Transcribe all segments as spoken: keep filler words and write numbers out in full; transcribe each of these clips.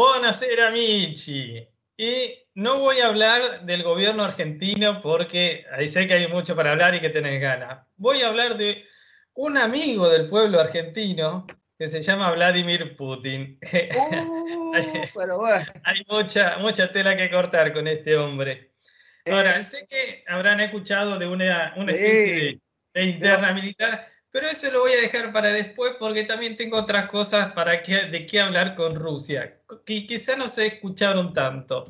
Buonasera amici. Y no voy a hablar del gobierno argentino porque ahí sé que hay mucho para hablar y que tenés ganas. Voy a hablar de un amigo del pueblo argentino que se llama Vladimir Putin. hay, Uh, pero bueno. hay mucha, mucha tela que cortar con este hombre. Ahora, Eh, sé que habrán escuchado de una, una especie sí, de, de pero interna militar, pero eso lo voy a dejar para después porque también tengo otras cosas para que, de qué hablar con Rusia, que quizá no se escucharon tanto.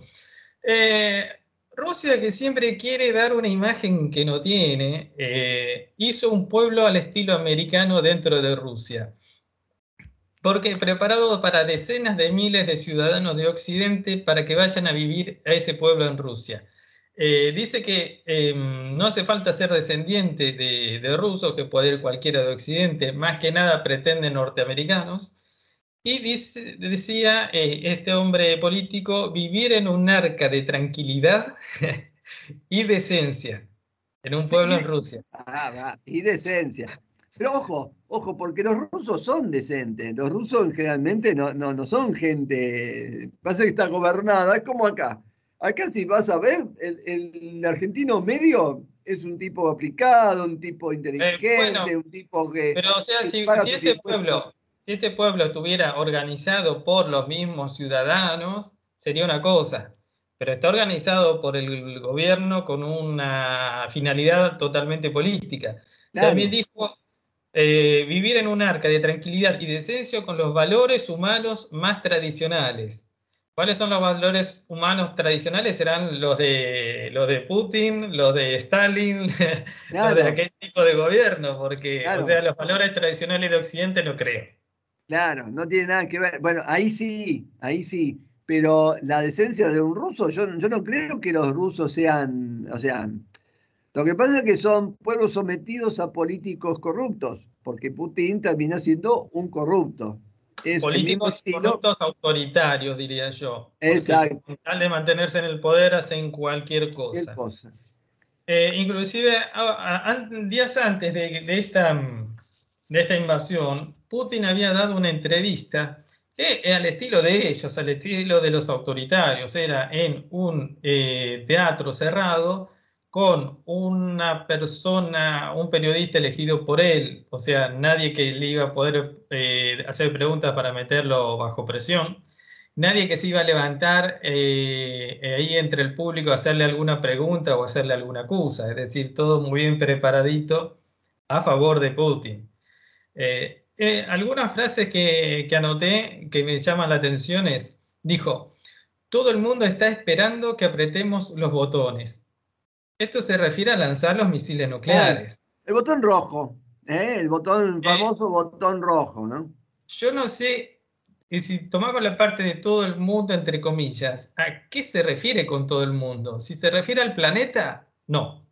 Eh, Rusia, que siempre quiere dar una imagen que no tiene, eh, hizo un pueblo al estilo americano dentro de Rusia. Porque preparado para decenas de miles de ciudadanos de Occidente para que vayan a vivir a ese pueblo en Rusia. Eh, dice que eh, no hace falta ser descendiente de, de rusos, que puede ir cualquiera de Occidente, más que nada pretenden norteamericanos. Y dice, decía eh, este hombre político, vivir en un arca de tranquilidad y decencia, en un sí, pueblo y, en de- Rusia. ah, va, y decencia. Pero ojo, ojo, porque los rusos son decentes. Los rusos generalmente no, no, no son gente. Pasa que está gobernada, es como acá. Acá, si vas a ver, el, el argentino medio es un tipo aplicado, un tipo Eh, bueno, inteligente, un tipo que, pero, o sea, que si, paga si sus este impuestos. pueblo, si este pueblo estuviera organizado por los mismos ciudadanos, sería una cosa. Pero está organizado por el gobierno con una finalidad totalmente política. También Claro, dijo eh, vivir en un arca de tranquilidad y decencia con los valores humanos más tradicionales. ¿Cuáles son los valores humanos tradicionales? Serán los de, los de Putin, los de Stalin, los de claro, aquel tipo de gobierno, porque, o sea, claro. los valores tradicionales de Occidente no creo. Claro, no tiene nada que ver. Bueno, ahí sí, ahí sí. Pero la decencia de un ruso, yo, yo no creo que los rusos sean, o sea, lo que pasa es que son pueblos sometidos a políticos corruptos, porque Putin termina siendo un corrupto. Es el mismo Políticos estilo, corruptos autoritarios, diría yo, porque exacto, con tal de mantenerse en el poder hacen cualquier cualquier cosa. cosa. Eh, inclusive a- a- días antes de, de esta, de esta invasión, Putin había dado una entrevista que eh, al estilo de ellos, al estilo de los autoritarios, era en un eh, teatro cerrado con una persona, un periodista elegido por él, o sea, nadie que le iba a poder eh, hacer preguntas para meterlo bajo presión. Nadie que se iba a levantar eh, ahí entre el público a hacerle alguna pregunta o hacerle alguna acusa, es decir, todo muy bien preparadito a favor de Putin. Eh, eh, algunas frases que, que anoté que me llaman la atención es, dijo, todo el mundo está esperando que apretemos los botones. Esto se refiere a lanzar los misiles Claro, nucleares. el botón rojo, ¿eh? El botón, Eh, famoso botón rojo, ¿no? yo no sé y si tomamos la parte de todo el mundo, entre comillas, ¿a qué se refiere con todo el mundo? Si se refiere al planeta, no.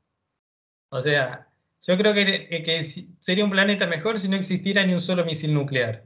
O sea, yo creo que, que sería un planeta mejor si no existiera ni un solo misil nuclear.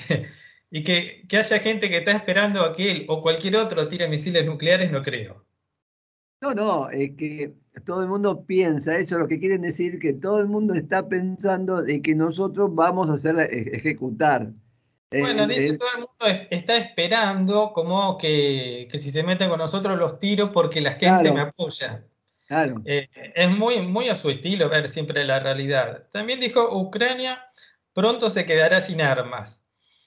Y que, que haya gente que está esperando a que él o cualquier otro tire misiles nucleares, no creo. No, no, es que todo el mundo piensa, eso lo que quieren decir que todo el mundo está pensando de que nosotros vamos a hacer e- ejecutar. Bueno, El- dice el- todo el mundo es- está esperando como que, que si se meten con nosotros los tiros porque la gente me claro, apoya. claro. Eh, es muy, muy a su estilo ver siempre la realidad. También dijo, Ucrania pronto se quedará sin armas.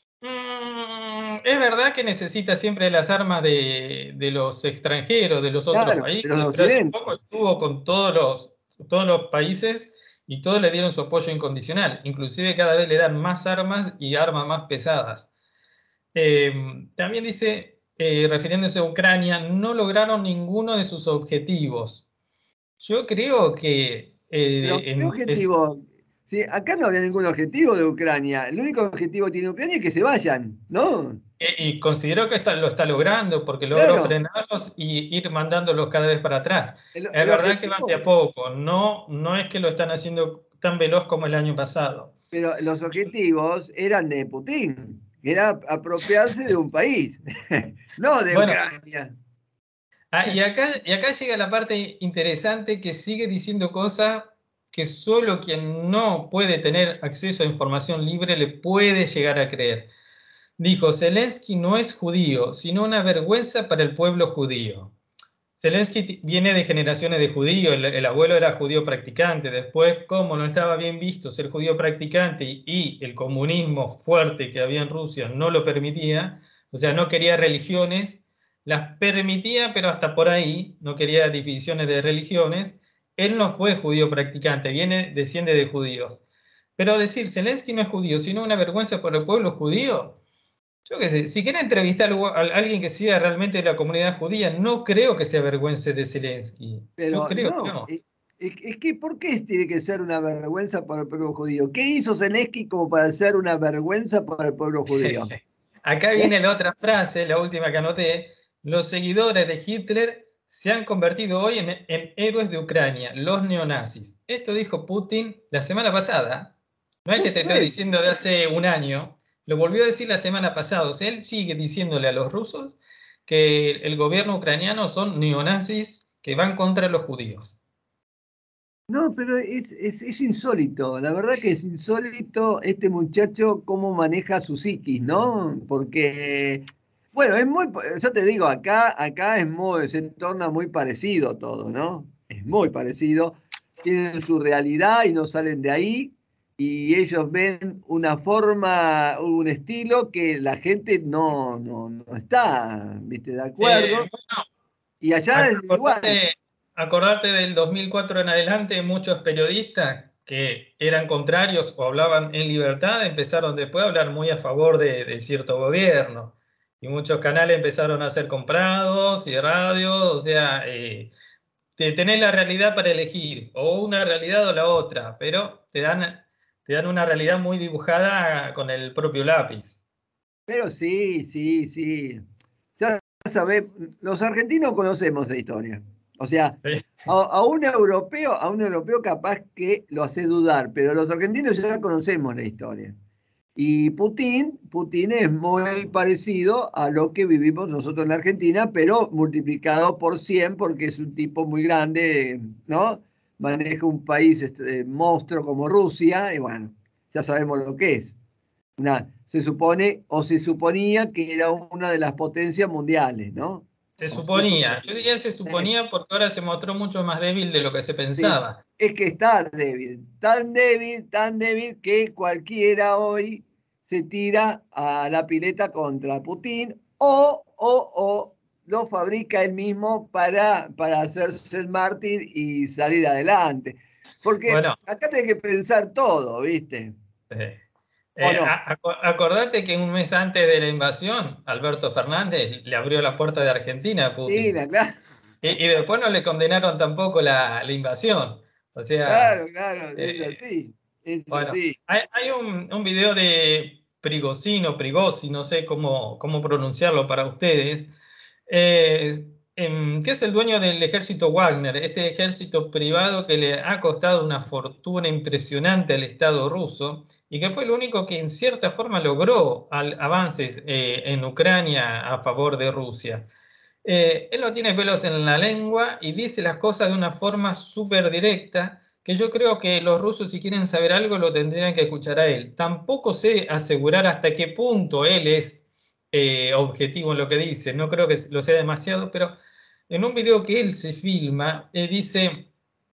Mm, es verdad que necesita siempre las armas de, de los extranjeros, de los otros Claro, de los países, pero hace occidentes. poco estuvo con todos los, todos los países y todos le dieron su apoyo incondicional. Inclusive cada vez le dan más armas y armas más pesadas. Eh, también dice, eh, refiriéndose a Ucrania, no lograron ninguno de sus objetivos. Yo creo que Pero, eh, ¿qué en- es, objetivo? Sí, acá no había ningún objetivo de Ucrania. El único objetivo que tiene Ucrania es que se vayan, ¿no? eh, y considero que está- lo está logrando porque logró Claro, frenarlos y ir mandándolos cada vez para atrás. el, Es el verdad que van de a objetivo, poco, no, no es que lo están haciendo tan veloz como el año pasado. pero los objetivos eran de Putin, que era apropiarse de un país, no de Bueno, Ucrania. ah, y acá, y acá llega la parte interesante que sigue diciendo cosas que solo quien no puede tener acceso a información libre le puede llegar a creer. dijo, Zelensky no es judío, sino una vergüenza para el pueblo judío. Zelensky viene de generaciones de judíos, el, el abuelo era judío practicante, después como no estaba bien visto ser judío practicante y, y el comunismo fuerte que había en Rusia no lo permitía, o sea, no quería religiones, las permitía, pero hasta por ahí, no quería divisiones de religiones. Él no fue judío practicante, viene, desciende de judíos. Pero decir Zelensky no es judío, sino una vergüenza para el pueblo judío. Yo qué sé, si quiere entrevistar a alguien que sea realmente de la comunidad judía, no creo que se avergüence de Zelensky. Yo Pero creo que no, no. es, es que ¿por qué tiene que ser una vergüenza para el pueblo judío? ¿Qué hizo Zelensky como para ser una vergüenza para el pueblo judío? Acá ¿Eh? viene la otra frase, la última que anoté. Los seguidores de Hitler se han convertido hoy en, en héroes de Ucrania, los neonazis. Esto dijo Putin la semana pasada. No es que te estoy Bueno, diciendo de hace un año. Lo volvió a decir la semana pasada. O sea, él sigue diciéndole a los rusos que el gobierno ucraniano son neonazis que van contra los judíos. no, pero es, es, es insólito, la verdad que es insólito este muchacho cómo maneja su psiquis, ¿no? Porque, bueno, es muy, yo te digo, acá, acá es muy, se torna muy parecido todo, ¿no? Es muy parecido, tienen su realidad y no salen de ahí, y ellos ven una forma, un estilo que la gente no, no, no está, ¿viste? De Eh, acuerdo, y allá es igual. acordate, acordate del dos mil cuatro en adelante, muchos periodistas que eran contrarios o hablaban en libertad empezaron después a hablar muy a favor de, de cierto gobierno. Y muchos canales empezaron a ser comprados y radios, o sea, eh, te- tenés la realidad para elegir, o una realidad o la otra, pero te dan, te dan una realidad muy dibujada con el propio lápiz. Pero sí, sí, sí. Ya sabés, los argentinos conocemos la historia. O sea, a, a un europeo, a un europeo capaz que lo hace dudar, pero los argentinos ya conocemos la historia. Y Putin, Putin es muy parecido a lo que vivimos nosotros en la Argentina, pero multiplicado por cien porque es un tipo muy grande, ¿no? Maneja un país este, monstruo como Rusia y bueno, ya sabemos lo que es. Una, se supone o se suponía que era una de las potencias mundiales, ¿no? Se O se suponía, yo suponía. diría se Eh, suponía porque ahora se mostró mucho más débil de lo que se sí, pensaba. es que está débil, tan débil, tan débil que cualquiera hoy se tira a la pileta contra Putin o, o, o lo fabrica él mismo para, para hacerse el mártir y salir adelante. Porque Bueno, acá tenés que pensar todo, ¿viste? eh, ¿O eh, no? a- aco- acordate que un mes antes de la invasión, Alberto Fernández le abrió la puerta de Argentina a Sí, Putin. la claro. Y, y después no le condenaron tampoco la, la invasión. O sea, Claro, claro, es eh, así, es bueno, así. hay, hay un, un video de Prigozhin, Prigosi, no sé cómo, cómo pronunciarlo para ustedes, eh, em, que es el dueño del ejército Wagner, este ejército privado que le ha costado una fortuna impresionante al Estado ruso y que fue el único que en cierta forma logró al- avances eh, en Ucrania a favor de Rusia. Eh, él no tiene pelos en la lengua y dice las cosas de una forma súper directa, que yo creo que los rusos si quieren saber algo lo tendrían que escuchar a él. Tampoco sé asegurar hasta qué punto él es eh, objetivo en lo que dice, no creo que lo sea demasiado, pero en un video que él se filma, eh, dice,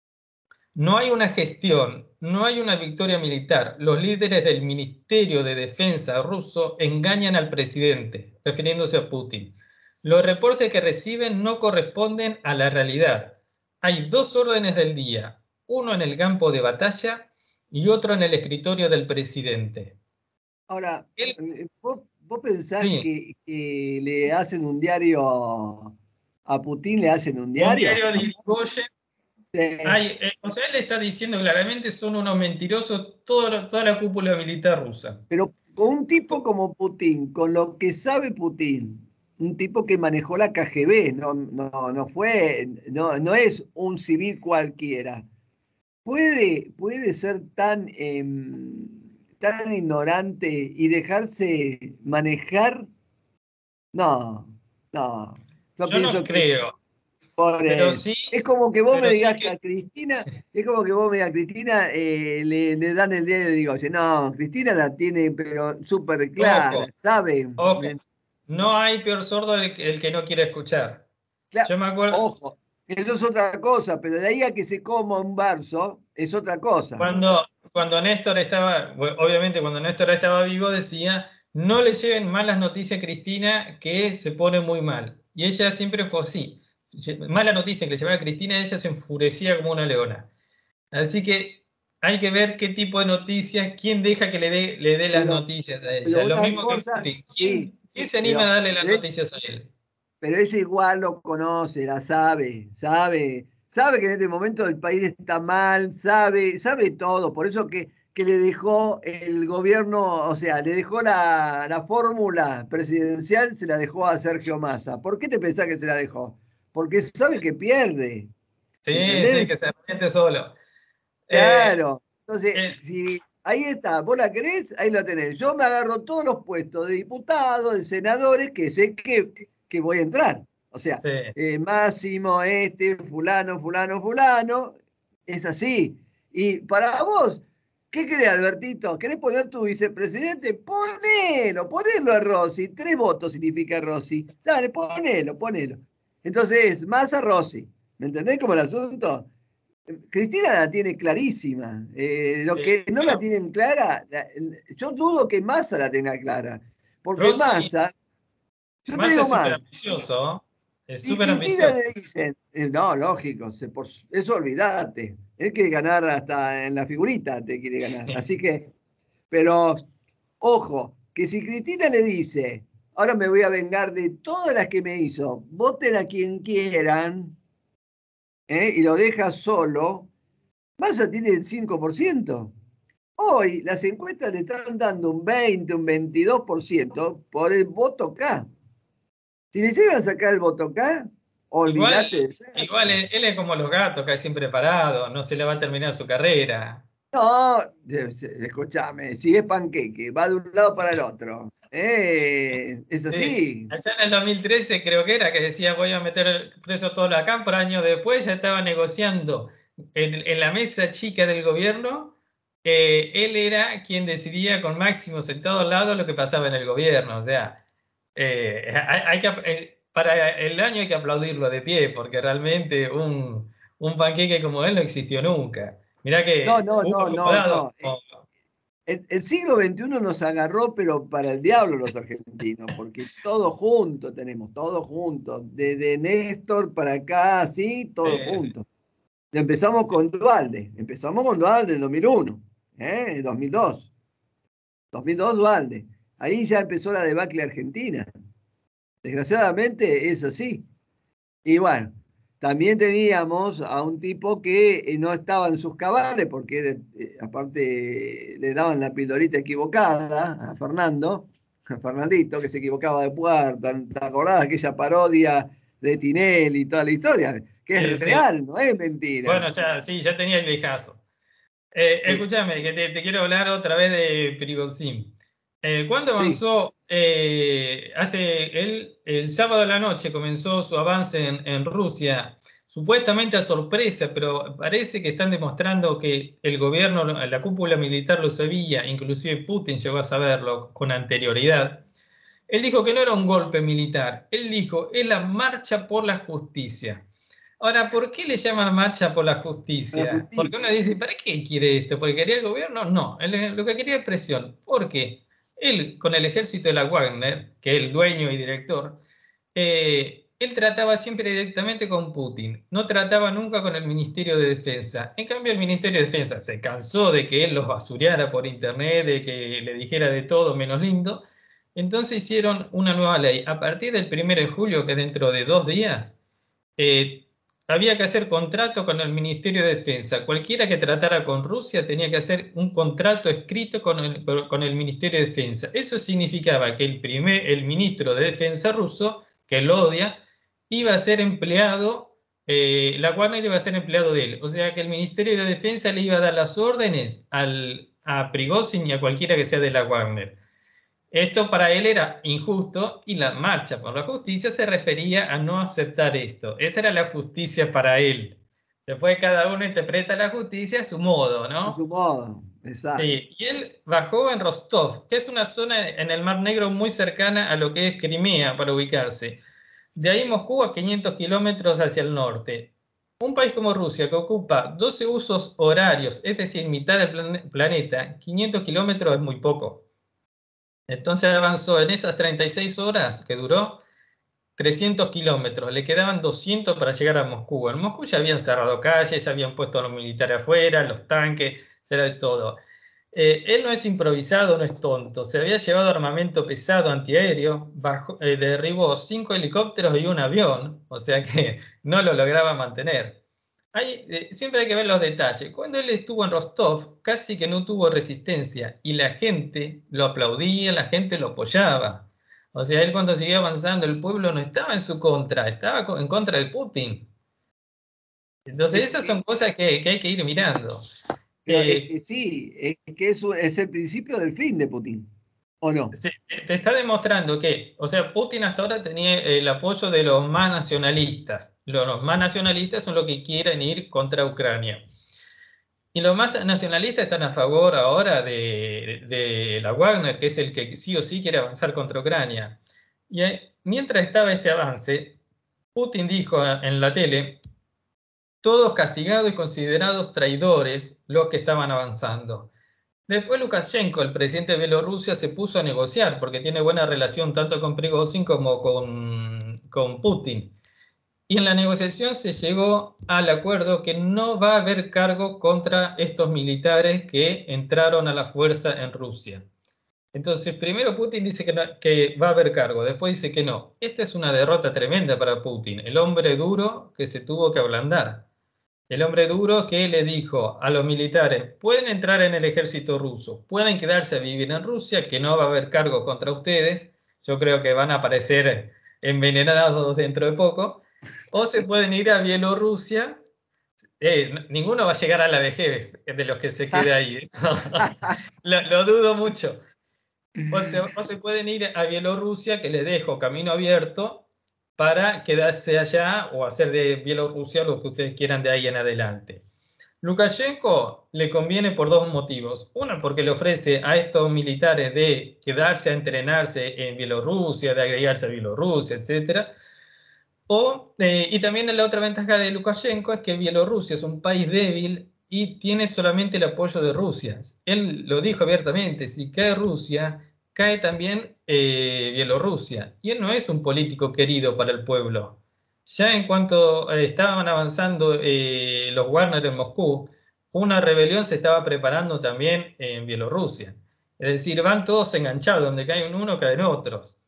no hay una gestión, no hay una victoria militar. Los líderes del Ministerio de Defensa ruso engañan al presidente, refiriéndose a Putin. Los reportes que reciben no corresponden a la realidad. Hay dos órdenes del día, uno en el campo de batalla y otro en el escritorio del presidente. Ahora, Él, eh, ¿vos, vos pensás sí, que, que le hacen un diario a Putin, le hacen un un diario? diario de Irigoyen, Sí, hay, eh, o sea, él está diciendo claramente son unos mentirosos toda, toda la cúpula militar rusa. pero con un tipo como Putin, con lo que sabe Putin, un tipo que manejó la K G B, no, no, no fue, no, no es un civil cualquiera. ¿Puede, puede ser tan, em, tan ignorante y dejarse manejar? No, no. Yo Yo no pienso que creo, por pero eso. sí, Es como que vos pero me sí digas que... que a Cristina, es como que vos me digas, Cristina, eh, le, le dan el diario de Irigoyen. No, Cristina la tiene, pero súper clara, Ojo, sabe. ojo, no hay peor sordo el, que el que no quiere escuchar. Cla- Yo me acuerdo, Ojo, eso es otra cosa, pero de ahí a que se coma un verso, es otra cosa. cuando, cuando Néstor estaba, bueno, obviamente cuando Néstor estaba vivo decía, no le lleven malas noticias a Cristina que se pone muy mal. Y ella siempre fue así. Mala noticia que le llevaba a Cristina, ella se enfurecía como una leona. Así que hay que ver qué tipo de noticias, quién deja que le dé le dé las Pero, noticias a pero ella. Lo una mismo que cosa, Putin. sí, ¿Quién, quién se anima a pero, darle las pero es- noticias a él? pero ella igual lo conoce, la sabe, sabe, sabe que en este momento el país está mal, sabe, sabe todo, por eso que, que le dejó el gobierno, o sea, le dejó la, la fórmula presidencial, se la dejó a Sergio Massa. ¿Por qué te pensás que se la dejó? Porque sabe que pierde, Sí, sí, ¿entendés? que se arrepiente solo. Eh, Claro. Entonces, eh, si ahí está, vos la querés, ahí la tenés. Yo me agarro todos los puestos de diputados, de senadores, que sé que, que voy a entrar. O sea, sí. eh, Máximo, este, fulano, fulano, fulano. Es así. Y para vos, ¿qué querés, Albertito? ¿Querés poner tu vicepresidente? Ponelo, ponelo a Rossi. Tres votos significa Rossi. Dale, ponelo, ponelo. Entonces, más a Rossi. ¿Me entendés cómo el asunto? Cristina la tiene clarísima. Eh, lo Eh, que no la bueno, tienen clara, la- yo dudo que Massa la tenga clara. Porque Rossi, Massa, yo te Massa digo es súper más, ambicioso, ¿no? Es si súper Cristina ambicioso. le dicen, eh, no, lógico, se- por- eso olvídate. Él quiere ganar hasta en la figurita, te quiere ganar. Así que, pero, ojo, que si Cristina le dice, ahora me voy a vengar de todas las que me hizo, voten a quien quieran, ¿eh? Y lo deja solo, Massa tiene el cinco por ciento. Hoy las encuestas le están dando un veinte, un veintidós por ciento por el voto K. Si le llegan a sacar el voto K, Igual, olvídate de igual Sergio. él, él es como los gatos, casi siempre parado, no se le va a terminar su carrera. No, de- de- escúchame, si es panqueque, va de un lado para el otro. Eh, es Sí. así. Allá en el dos mil trece creo que era que decía voy a meter preso todo acá, por años después ya estaba negociando en, en la mesa chica del gobierno. Eh, él era quien decidía con Máximo sentado al lado lo que pasaba en el gobierno. O sea, eh, hay, hay que, eh, para el año hay que aplaudirlo de pie, porque realmente un, un panqueque como él no existió nunca. Mirá No, que no, hubo no, no, acomodados. no. El, el siglo veintiuno nos agarró, pero para el diablo los argentinos, porque todos juntos tenemos, todos juntos. Desde Néstor para acá, sí, todos eh, juntos. Empezamos con Dualde, empezamos con Dualde en dos mil uno, ¿eh? dos mil dos, dos mil dos Dualde. Ahí ya empezó la debacle argentina. Desgraciadamente es así. Y bueno, también teníamos a un tipo que eh, no estaba en sus cabales, porque era, eh, aparte le daban la pildorita equivocada a Fernando, a Fernandito, que se equivocaba de puerta. ¿Te acordás de aquella parodia de Tinelli y toda la historia? Que sí, es sí. real, no es mentira. Bueno, ya, sí, ya tenía el viejazo. Eh, Sí, escúchame, que te, te quiero hablar otra vez de Prigozhin. Eh, ¿cuándo sí. avanzó? Eh, hace el, el sábado de la noche comenzó su avance en, en Rusia, supuestamente a sorpresa, pero parece que están demostrando que el gobierno, la cúpula militar lo sabía, inclusive Putin llegó a saberlo con anterioridad. Él dijo que no era un golpe militar, él dijo, es la marcha por la justicia. Ahora, ¿por qué le llaman marcha por la La justicia? Porque uno justicia. dice, ¿para qué quiere esto? ¿Porque quería el gobierno? No, él, lo que quería es presión. ¿Por qué? Él, con el ejército de la Wagner, que es el dueño y director, eh, él trataba siempre directamente con Putin, no trataba nunca con el Ministerio de Defensa. En cambio, el Ministerio de Defensa se cansó de que él los basureara por internet, de que le dijera de todo menos lindo. Entonces hicieron una nueva ley. A partir del primero de julio, que dentro de dos días, eh, había que hacer contrato con el Ministerio de Defensa. Cualquiera que tratara con Rusia tenía que hacer un contrato escrito con el, con el Ministerio de Defensa. Eso significaba que el, primer, el ministro de Defensa ruso, que lo odia, iba a ser empleado, eh, la Wagner iba a ser empleado de él. O sea que el Ministerio de Defensa le iba a dar las órdenes al, a Prigozhin y a cualquiera que sea de la Wagner. Esto para él era injusto y la marcha por la justicia se refería a no aceptar esto. Esa era la justicia para él. Después cada uno interpreta la justicia a su modo, A su ¿no? modo, exacto. Sí, y él bajó en Rostov, que es una zona en el Mar Negro muy cercana a lo que es Crimea para ubicarse. De ahí Moscú a quinientos kilómetros hacia el norte. Un país como Rusia, que ocupa doce usos horarios, es decir, mitad del plan planeta, quinientos kilómetros es muy poco. Entonces avanzó en esas treinta y seis horas que duró trescientos kilómetros, le quedaban doscientos para llegar a Moscú. En Moscú ya habían cerrado calles, ya habían puesto a los militares afuera, los tanques, ya era de todo. Eh, él no es improvisado, no es tonto. Se había llevado armamento pesado antiaéreo, bajó, eh, derribó cinco helicópteros y un avión, o sea que no lo lograba mantener. Hay, eh, siempre hay que ver los detalles. Cuando él estuvo en Rostov, casi que no tuvo resistencia y la gente lo aplaudía, la gente lo apoyaba. O sea, él cuando siguió avanzando, el pueblo no estaba en su contra, estaba en contra de Putin. Entonces, Es esas que, son cosas que, que hay que ir mirando. pero es Eh, que sí, es que eso es el principio del fin de Putin, ¿o no? se- te está demostrando que, o sea, Putin hasta ahora tenía el apoyo de los más nacionalistas. Los, los más nacionalistas son los que quieren ir contra Ucrania. Y los más nacionalistas están a favor ahora de, de la Wagner, que es el que sí o sí quiere avanzar contra Ucrania. Y eh, mientras estaba este avance, Putin dijo en la tele, todos castigados y considerados traidores los que estaban avanzando. Después Lukashenko, el presidente de Bielorrusia, se puso a negociar porque tiene buena relación tanto con Prigozhin como con, con Putin. Y en la negociación se llegó al acuerdo que no va a haber cargo contra estos militares que entraron a la fuerza en Rusia. Entonces, primero Putin dice que, no, que va a haber cargo, después dice que no. Esta es una derrota tremenda para Putin, el hombre duro que se tuvo que ablandar. El hombre duro que le dijo a los militares, pueden entrar en el ejército ruso, pueden quedarse a vivir en Rusia, que no va a haber cargo contra ustedes, yo creo que van a aparecer envenenados dentro de poco, o se pueden ir a Bielorrusia, eh, ninguno va a llegar a la vejez de los que se quede ahí, eso lo, lo dudo mucho. O se, o se pueden ir a Bielorrusia, que les dejo camino abierto para quedarse allá o hacer de Bielorrusia lo que ustedes quieran de ahí en adelante. Lukashenko le conviene por dos motivos. Uno, porque le ofrece a estos militares de quedarse a entrenarse en Bielorrusia, de agregarse a Bielorrusia, etcétera. O, eh, y también la otra ventaja de Lukashenko es que Bielorrusia es un país débil y tiene solamente el apoyo de Rusia. Él lo dijo abiertamente, si cae Rusia, cae también eh, Bielorrusia. Y él no es un político querido para el pueblo. Ya en cuanto eh, estaban avanzando eh, los Wagner en Moscú, una rebelión se estaba preparando también en Bielorrusia. Es decir, van todos enganchados, donde caen uno, caen otros.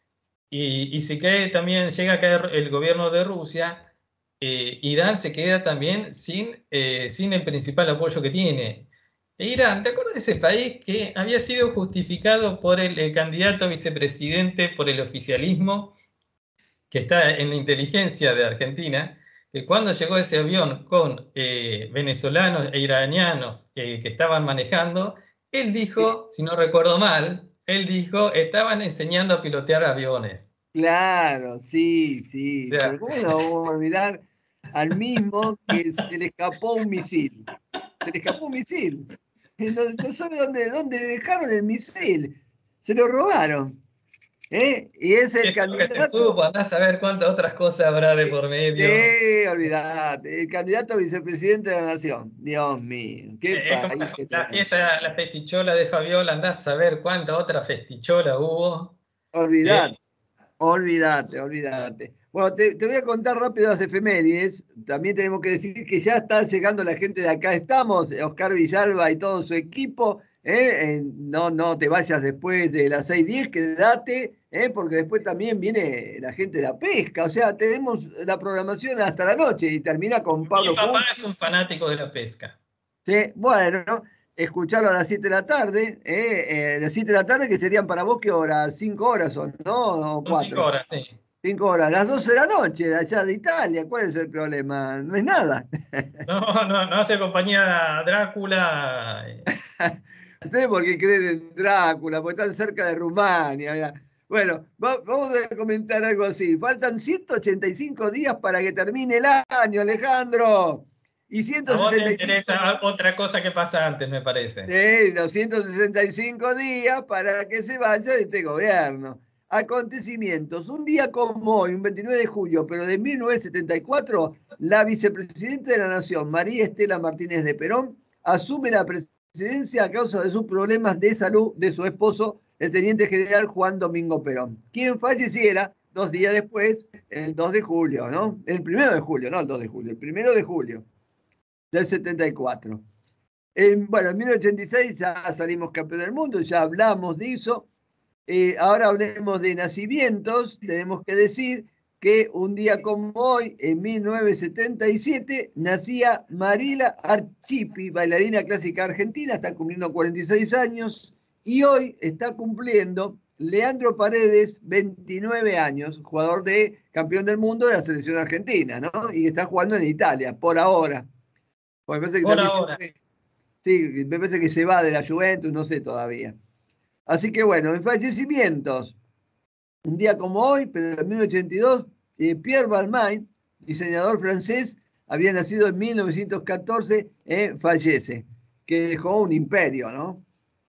Y, y si cae también, llega a caer el gobierno de Rusia, eh, Irán se queda también sin, eh, sin el principal apoyo que tiene. E Irán, ¿te acuerdas de ese país que había sido justificado por el, el candidato a vicepresidente, por el oficialismo, que está en la inteligencia de Argentina, que cuando llegó ese avión con eh, venezolanos e iranianos eh, que estaban manejando, él dijo, si no recuerdo mal, él dijo, estaban enseñando a pilotear aviones. Claro, sí, sí, O pero sea, ¿cómo no vamos a olvidar al mismo que se le escapó un misil? Se le escapó un misil. No, no sabe dónde, dónde dejaron el misil. Se lo robaron. ¿Eh? Y es el eso es lo que se candidato. supo, andás a ver cuántas otras cosas habrá de eh, por medio. Sí, olvidate. El candidato a vicepresidente de la nación. Dios mío, qué Eh, Es como la, país que la tenemos. fiesta, la festichola de Fabiola, andás a ver cuánta otra festichola hubo. ¿Eh? Olvidate. Olvídate, olvídate. Bueno, te, te voy a contar rápido las efemérides. También tenemos que decir que ya está llegando la gente de acá. Estamos, Oscar Villalba y todo su equipo. ¿eh? Eh, no, no te vayas después de las seis diez, quédate, ¿eh? Porque después también viene la gente de la pesca. O sea, tenemos la programación hasta la noche y termina con Mi Pablo papá Font. es un fanático de la pesca. ¿Sí? Bueno, escucharlo a las siete de la tarde. ¿eh? Eh, las siete de la tarde que serían para vos, ¿qué horas? Cinco horas son, ¿no? O Son cinco cuatro. horas, sí. Cinco horas, las doce de la noche, de allá de Italia. ¿Cuál es el problema? No es nada. No, no, no hace compañía a Drácula. Ustedes porque creen en Drácula, porque están cerca de Rumania. Mira. Bueno, va, vamos a comentar algo así. Faltan ciento ochenta y cinco días para que termine el año, Alejandro. Y A vos te ciento sesenta y cinco, interesa otra cosa que pasa antes, me parece. sí, doscientos sesenta y cinco días para que se vaya este gobierno. Acontecimientos. Un día como hoy, un veintinueve de julio, pero de mil novecientos setenta y cuatro, la vicepresidenta de la Nación, María Estela Martínez de Perón, asume la presidencia a causa de sus problemas de salud de su esposo, el teniente general Juan Domingo Perón, quien falleciera dos días después, el dos de julio, ¿no? El primero de julio, no el dos de julio, el primero de julio del setenta y cuatro. En, bueno, en mil novecientos ochenta y seis ya salimos campeón del mundo, ya hablamos de eso. Eh, ahora hablemos de nacimientos. Tenemos que decir que un día como hoy, en mil novecientos setenta y siete, nacía Marila Archipi, bailarina clásica argentina, está cumpliendo cuarenta y seis años, y hoy está cumpliendo Leandro Paredes, veintinueve años, jugador de campeón del mundo de la selección argentina, ¿no? Y está jugando en Italia, por ahora. Pues me parece que Por también ahora. se, sí, me parece que se va de la Juventus, no sé todavía. Así que bueno, en fallecimientos, un día como hoy, pero en mil novecientos ochenta y dos, eh, Pierre Balmain, diseñador francés, había nacido en mil novecientos catorce, eh, fallece, que dejó un imperio, ¿no?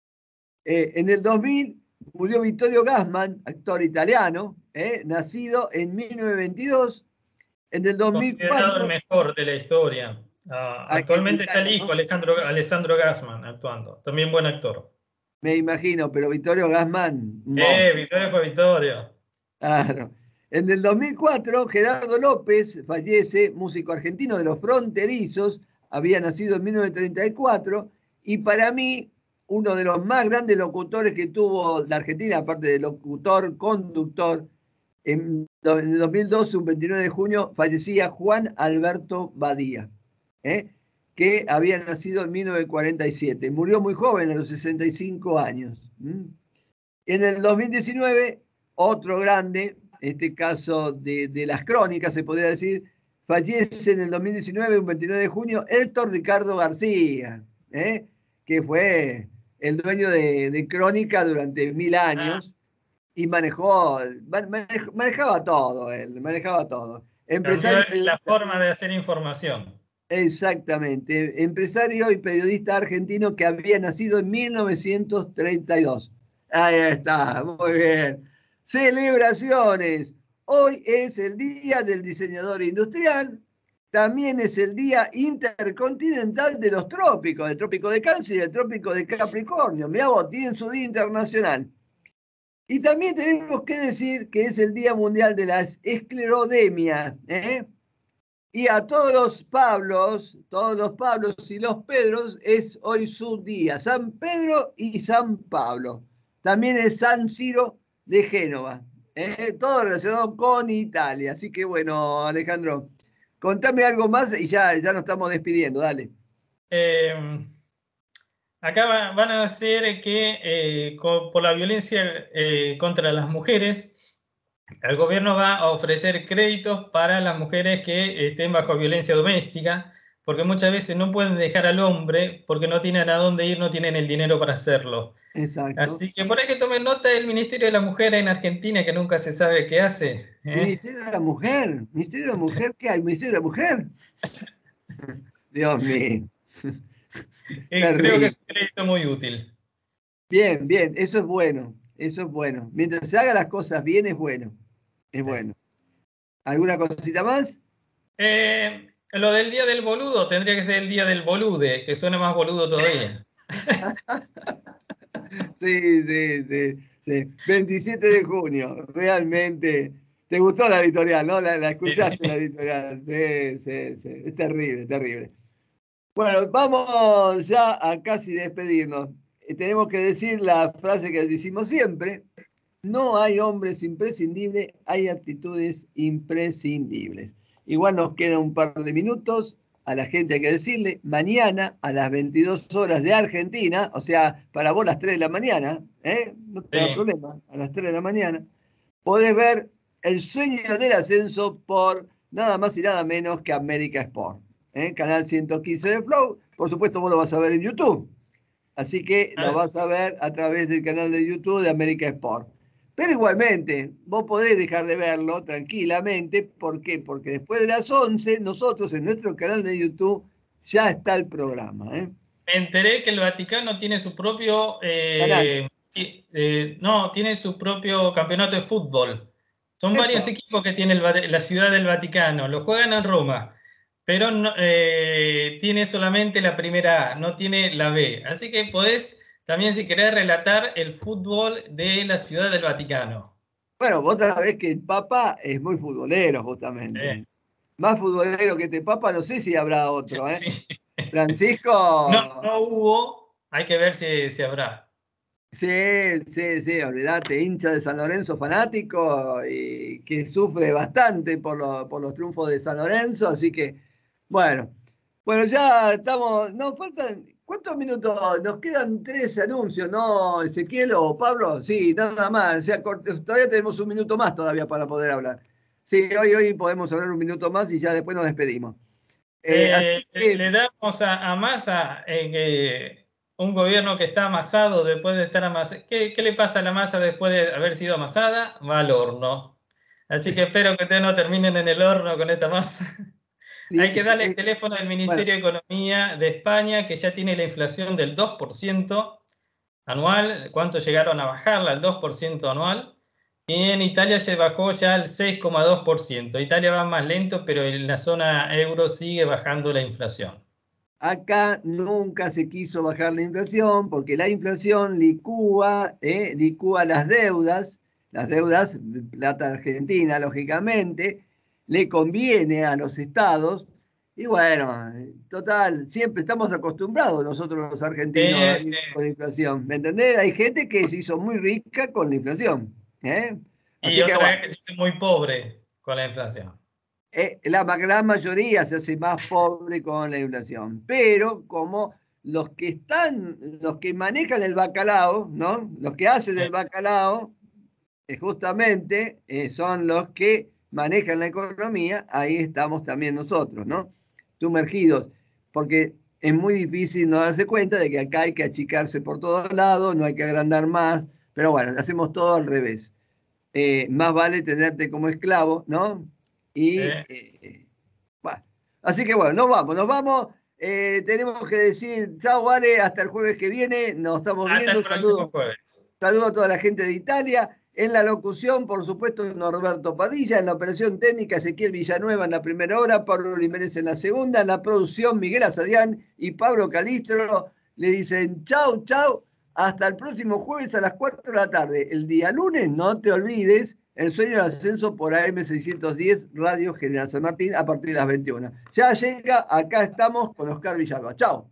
Eh, en el dos mil murió Vittorio Gassman, actor italiano, eh, nacido en mil novecientos veintidós. En el Considerado el dos mil cuatro, mejor de la historia. Ah, actualmente está el argentino, hijo, ¿no? Alejandro, Alessandro Gassman, actuando. También buen actor. Me imagino, pero Vittorio Gassman, Eh, monstruo. Vittorio fue Vittorio. Claro. En el dos mil cuatro, Gerardo López fallece, músico argentino de Los Fronterizos, había nacido en mil novecientos treinta y cuatro, y para mí, uno de los más grandes locutores que tuvo la Argentina, aparte de locutor, conductor, en, el dos mil doce, un veintinueve de junio, fallecía Juan Alberto Badía, ¿eh? que había nacido en mil novecientos cuarenta y siete. Murió muy joven, a los sesenta y cinco años. ¿Mm? En el dos mil diecinueve, otro grande, en este caso de, de las crónicas, se podría decir, fallece en el dos mil diecinueve, un veintinueve de junio, Héctor Ricardo García, ¿eh? que fue el dueño de, de Crónica durante mil Ah, años y manejó, manejaba todo, él, manejaba todo. cambió Empresario y la periodista, forma de hacer información. exactamente, empresario y periodista argentino que había nacido en mil novecientos treinta y dos. Ahí está, muy bien. Celebraciones. Hoy es el Día del Diseñador Industrial. También es el Día Intercontinental de los Trópicos, el Trópico de Cáncer y el Trópico de Capricornio. Mirá vos, tienen su Día Internacional. Y también tenemos que decir que es el Día Mundial de la Esclerodemia, ¿eh? Y a todos los Pablos, todos los Pablos y los Pedros, es hoy su día. San Pedro y San Pablo. También es San Ciro de Génova. ¿eh? Todo relacionado con Italia. Así que bueno, Alejandro, contame algo más y ya, ya nos estamos despidiendo. Dale. Eh, acá va, van a hacer que eh, co- por la violencia eh, contra las mujeres, el gobierno va a ofrecer créditos para las mujeres que estén bajo violencia doméstica, porque muchas veces no pueden dejar al hombre porque no tienen a dónde ir, no tienen el dinero para hacerlo. Exacto. Así que por ahí que tomen nota del Ministerio de la Mujer en Argentina, que nunca se sabe qué hace. ¿eh? Ministerio de la Mujer. Ministerio de la Mujer, ¿qué hay? Ministerio de la Mujer. Dios mío. Eh, creo que Terrible. es un crédito muy útil. Bien, bien, eso es bueno, eso es bueno. Mientras se hagan las cosas bien es bueno, es Sí. bueno. ¿Alguna cosita más? Eh, lo del día del boludo tendría que ser el día del bolude, que suena más boludo todavía. Sí, sí, sí, sí. veintisiete de junio, realmente. ¿Te gustó la editorial, no? La, la Sí, sí. escuchaste la editorial. Sí, sí, sí. Es terrible, terrible. Bueno, vamos ya a casi despedirnos. Eh, tenemos que decir la frase que decimos siempre. No hay hombres imprescindibles, hay actitudes imprescindibles. Igual nos queda un par de minutos. A la gente hay que decirle, mañana a las veintidós horas de Argentina, o sea, para vos las tres de la mañana, ¿eh? No te da Sí. problema, a las tres de la mañana, podés ver El Sueño del Ascenso por nada más y nada menos que América Sport. ¿eh? Canal ciento quince de Flow, por supuesto vos lo vas a ver en YouTube. Así que lo vas a ver a través del canal de YouTube de América Sport. Pero igualmente, vos podés dejar de verlo tranquilamente. ¿Por qué? Porque después de las once, nosotros en nuestro canal de YouTube ya está el programa. ¿eh? Me enteré que el Vaticano tiene su propio... Canal. Eh, eh, no, tiene su propio campeonato de fútbol. Son varios Epa. equipos que tiene el, la ciudad del Vaticano. Lo juegan en Roma, pero no, eh, tiene solamente la primera A, no tiene la B. Así que podés también, si querés, relatar el fútbol de la ciudad del Vaticano. Bueno, vos sabés que el Papa es muy futbolero, Eh, justamente. Más futbolero que este Papa, no sé si habrá otro, ¿eh? sí. No, Francisco, no hubo, hay que ver si, si habrá. sí, sí, sí, olvidate, hincha de San Lorenzo fanático y que sufre bastante por, lo- por los triunfos de San Lorenzo, así que, bueno, bueno, ya estamos, nos faltan, ¿cuántos minutos? Nos quedan tres anuncios, ¿no, Ezequiel o Pablo? Sí, nada más, o sea, cort- todavía tenemos un minuto más todavía para poder hablar. Sí, hoy, hoy podemos hablar un minuto más y ya después nos despedimos. Eh, Eh, así que, le damos a, a Massa eh, que un gobierno que está amasado después de estar amasado. ¿Qué, qué le pasa a la masa después de haber sido amasada? Va al horno. Así que espero que ustedes no terminen en el horno con esta masa. Hay que darle el eh, teléfono del bueno, Ministerio de Economía de España, que ya tiene la inflación del dos por ciento anual. ¿Cuánto llegaron a bajarla? El dos por ciento anual. Y en Italia se bajó ya al seis coma dos por ciento. Italia va más lento, pero en la zona euro sigue bajando la inflación. acá nunca se quiso bajar la inflación porque la inflación licúa, eh, licúa las deudas, las deudas, plata argentina, lógicamente, le conviene a los estados. Y bueno, total, siempre estamos acostumbrados nosotros los argentinos a Sí, sí. vivir con la inflación. ¿Me entendés? Hay gente que se hizo muy rica con la inflación. ¿eh? Y Así que otra bueno. vez que se hace muy pobre con la inflación. eh, la gran mayoría se hace más pobre con la inflación, pero como los que están, los que manejan el bacalao, ¿no? Los que hacen Sí. el bacalao, eh, justamente eh, son los que manejan la economía, ahí estamos también nosotros, ¿no? Sumergidos, porque es muy difícil no darse cuenta de que acá hay que achicarse por todos lados, no hay que agrandar más, pero bueno, hacemos todo al revés. Eh, más vale tenerte como esclavo, ¿no? Y, Sí. eh, bueno. Así que bueno, nos vamos, nos vamos. Eh, tenemos que decir, chao, vale, hasta el jueves que viene, nos estamos Hasta el viendo. próximo Saludos, jueves. saludos a toda la gente de Italia. En la locución, por supuesto, Norberto Padilla. En la operación técnica, Ezequiel Villanueva en la primera hora, Pablo Jiménez en la segunda. En la producción, Miguel Azadián y Pablo Calistro le dicen chau, chau. Hasta el próximo jueves a las cuatro de la tarde. El día lunes, no te olvides, el sueño del ascenso por A M seiscientos diez, Radio General San Martín, a partir de las veintiuna. Ya llega, acá estamos con Oscar Villalba. Chau.